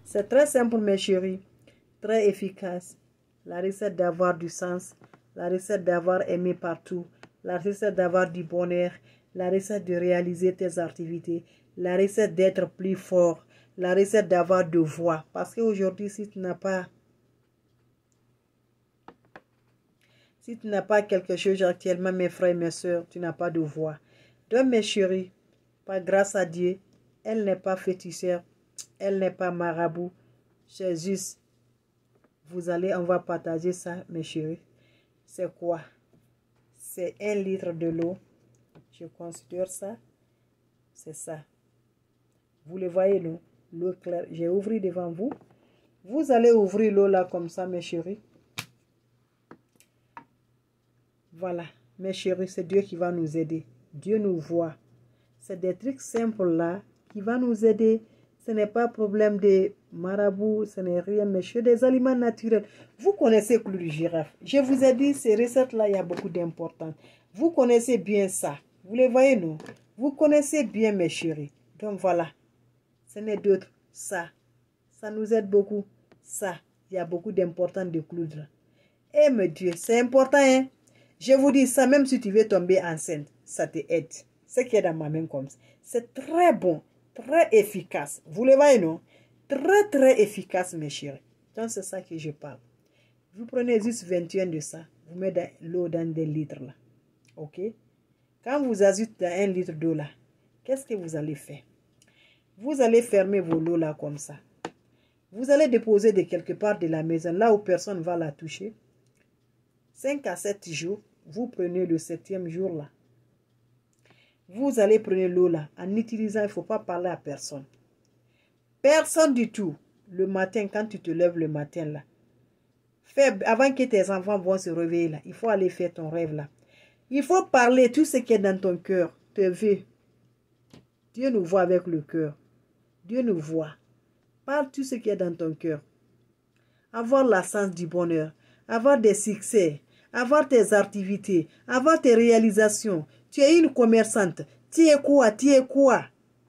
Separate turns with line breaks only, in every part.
C'est très simple, mes chéris. Très efficace. La recette d'avoir du sens. La recette d'avoir aimé partout. La recette d'avoir du bonheur. La recette de réaliser tes activités. La recette d'être plus fort. La recette d'avoir de voix. Parce qu'aujourd'hui, si tu n'as pas quelque chose actuellement, mes frères et mes soeurs, tu n'as pas de voix. Donc, mes chéris, par grâce à Dieu, elle n'est pas féticheur, elle n'est pas marabout. C'est juste, on va partager ça, mes chéris. C'est quoi? C'est 1 litre de l'eau. Je considère ça. C'est ça. Vous le voyez, l'eau claire. J'ai ouvert devant vous. Vous allez ouvrir l'eau là comme ça, mes chéris. Voilà, mes chéris, c'est Dieu qui va nous aider. Dieu nous voit. C'est des trucs simples là qui vont nous aider. Ce n'est pas problème de marabout, ce n'est rien, mais c'est des aliments naturels. Vous connaissez clou de girafe. Je vous ai dit, ces recettes-là, il y a beaucoup d'importance. Vous connaissez bien ça. Vous les voyez, non? Vous connaissez bien, mes chéris. Donc voilà, ce n'est d'autre. Ça nous aide beaucoup. Ça, il y a beaucoup d'importance de clou de. Eh, mon Dieu, c'est important, hein? Je vous dis ça, même si tu veux tomber enceinte, ça te aide. Ce qui est dans ma main comme ça. C'est très bon, très efficace. Vous le voyez, non? Très, très efficace, mes chéris. Donc, c'est ça que je parle. Vous prenez juste 21 de ça. Vous mettez l'eau dans des litres, là. OK? Quand vous ajoutez dans 1 litre d'eau, là, qu'est-ce que vous allez faire? Vous allez fermer vos lots, là, comme ça. Vous allez déposer de quelque part de la maison, là où personne ne va la toucher. 5 à 7 jours, vous prenez le 7e jour là. Vous allez prendre l'eau là. En utilisant, il ne faut pas parler à personne. Personne du tout. Le matin, quand tu te lèves le matin là. Avant que tes enfants vont se réveiller là. Il faut aller faire ton rêve là. Il faut parler tout ce qui est dans ton cœur. Te veux. Dieu nous voit avec le cœur. Dieu nous voit. Parle tout ce qui est dans ton cœur. Avoir la sens du bonheur. Avoir des succès. Avoir tes activités, avoir tes réalisations. Tu es une commerçante. Tu es quoi? Tu es quoi?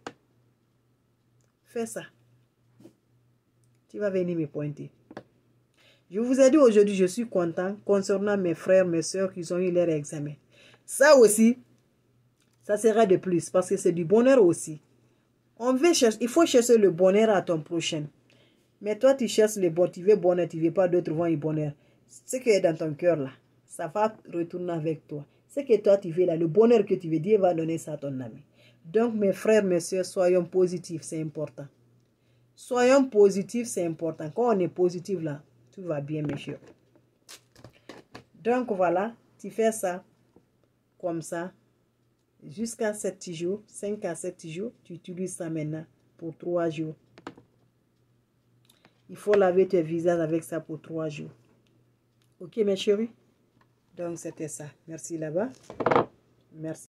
Fais ça. Tu vas venir me pointer. Je vous ai dit aujourd'hui, je suis content concernant mes frères, mes soeurs qui ont eu leur examen. Ça aussi, ça sera de plus parce que c'est du bonheur aussi. Il faut chercher le bonheur à ton prochain. Mais toi, tu cherches le bonheur, tu veux bonheur, tu ne veux pas d'autres vont y bonheur. Ce qui est dans ton cœur là. Ça va retourner avec toi. Ce que toi tu veux là, le bonheur que tu veux, Dieu va donner ça à ton ami. Donc mes frères, mes soeurs, soyons positifs, c'est important. Soyons positifs, c'est important. Quand on est positif là, tout va bien, mes chers. Donc voilà, tu fais ça comme ça jusqu'à 7 jours, 5 à 7 jours. Tu utilises ça maintenant pour 3 jours. Il faut laver tes visages avec ça pour 3 jours. Ok, mes chéris? Donc, c'était ça. Merci là-bas. Merci.